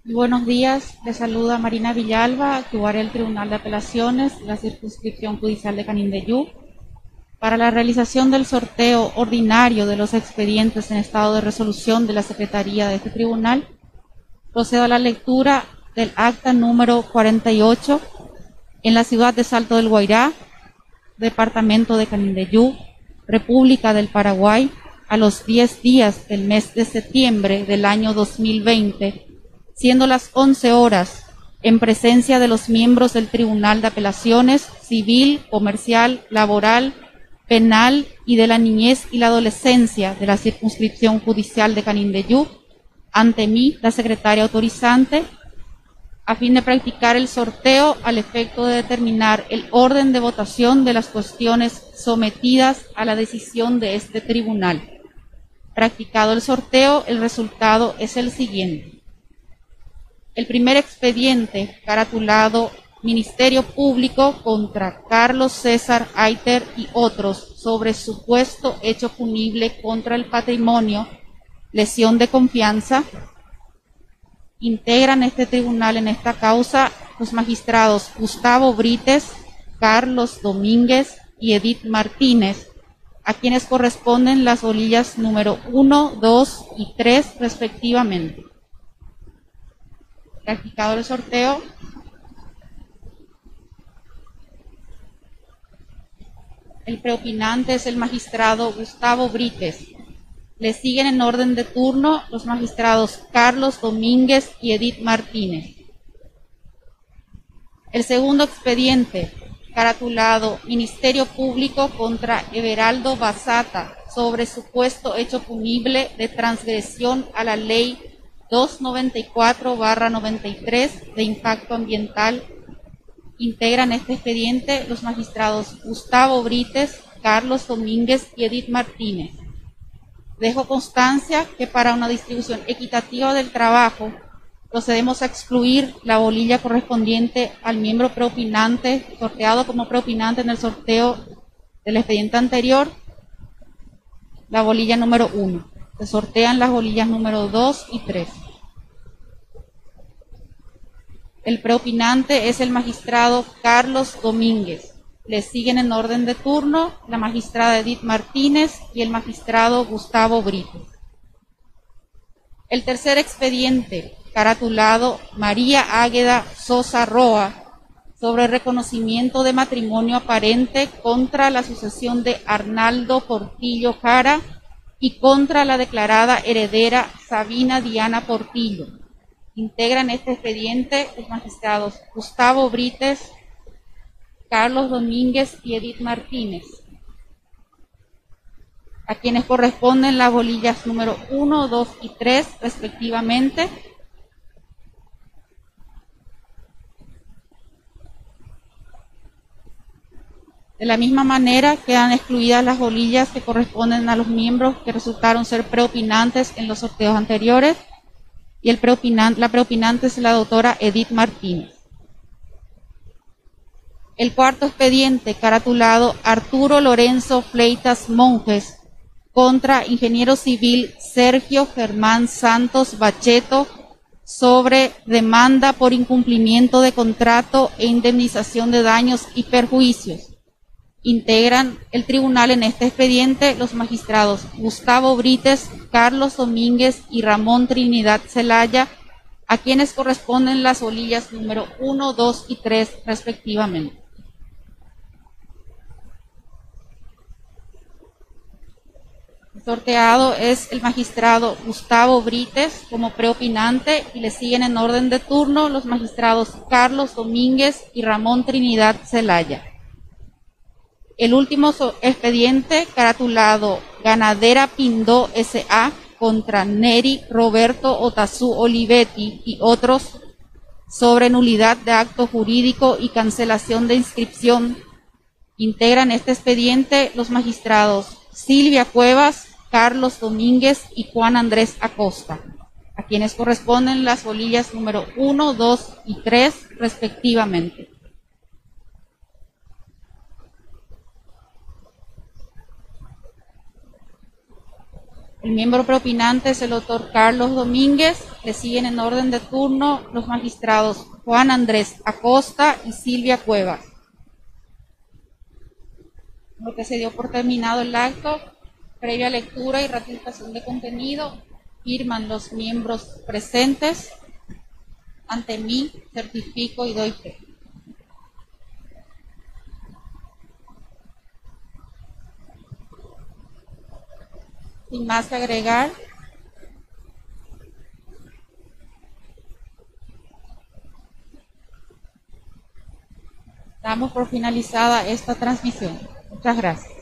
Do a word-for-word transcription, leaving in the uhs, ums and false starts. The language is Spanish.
Buenos días, les saluda Marina Villalba, actuaria del Tribunal de Apelaciones, la Circunscripción Judicial de Canindeyú. Para la realización del sorteo ordinario de los expedientes en estado de resolución de la Secretaría de este Tribunal, procedo a la lectura del acta número cuarenta y ocho en la ciudad de Salto del Guairá, departamento de Canindeyú, República del Paraguay, a los diez días del mes de septiembre del año dos mil veinte, siendo las once horas, en presencia de los miembros del Tribunal de Apelaciones Civil, Comercial, Laboral, Penal y de la Niñez y la Adolescencia de la Circunscripción Judicial de Canindeyú, ante mí, la secretaria autorizante, a fin de practicar el sorteo al efecto de determinar el orden de votación de las cuestiones sometidas a la decisión de este tribunal. Practicado el sorteo, el resultado es el siguiente. El primer expediente, caratulado Ministerio Público contra Carlos César Aiter y otros sobre supuesto hecho punible contra el patrimonio, lesión de confianza. Integran este tribunal en esta causa los magistrados Gustavo Brites, Carlos Domínguez y Edith Martínez, a quienes corresponden las bolillas número uno, dos y tres respectivamente. Practicado el sorteo, el preopinante es el magistrado Gustavo Brites. Le siguen en orden de turno los magistrados Carlos Domínguez y Edith Martínez. El segundo expediente, caratulado Ministerio Público contra Everaldo Basata sobre supuesto hecho punible de transgresión a la ley doscientos noventa y cuatro barra noventa y tres de impacto ambiental. Integran este expediente los magistrados Gustavo Brites, Carlos Domínguez y Edith Martínez. Dejo constancia que para una distribución equitativa del trabajo procedemos a excluir la bolilla correspondiente al miembro preopinante, sorteado como preopinante en el sorteo del expediente anterior, la bolilla número uno. Se sortean las bolillas número dos y tres. El preopinante es el magistrado Carlos Domínguez. Le siguen en orden de turno la magistrada Edith Martínez y el magistrado Gustavo Brites. El tercer expediente, caratulado María Águeda Sosa Roa, sobre reconocimiento de matrimonio aparente contra la sucesión de Arnaldo Portillo Jara y contra la declarada heredera Sabina Diana Portillo. Integran este expediente los magistrados Gustavo Brites, Carlos Domínguez y Edith Martínez, a quienes corresponden las bolillas número uno, dos y tres respectivamente. De la misma manera quedan excluidas las bolillas que corresponden a los miembros que resultaron ser preopinantes en los sorteos anteriores, y el preopinante, la preopinante es la doctora Edith Martínez. El cuarto expediente, caratulado Arturo Lorenzo Fleitas Monjes contra ingeniero civil Sergio Germán Santos Bacheto sobre demanda por incumplimiento de contrato e indemnización de daños y perjuicios. Integran el tribunal en este expediente los magistrados Gustavo Brites, Carlos Domínguez y Ramón Trinidad Celaya, a quienes corresponden las bolillas número uno, dos y tres respectivamente. El sorteado es el magistrado Gustavo Brites como preopinante y le siguen en orden de turno los magistrados Carlos Domínguez y Ramón Trinidad Celaya. El último expediente, caratulado Ganadera Pindó S A contra Neri Roberto Otazú Olivetti y otros sobre nulidad de acto jurídico y cancelación de inscripción. Integran este expediente los magistrados Silvia Cuevas, Carlos Domínguez y Juan Andrés Acosta, a quienes corresponden las bolillas número uno, dos y tres respectivamente. El miembro preopinante es el doctor Carlos Domínguez, Le siguen en orden de turno los magistrados Juan Andrés Acosta y Silvia Cuevas. Lo que se dio por terminado el acto, previa lectura y ratificación de contenido, firman los miembros presentes. Ante mí, certifico y doy fe. Sin más que agregar, damos por finalizada esta transmisión. Muchas gracias.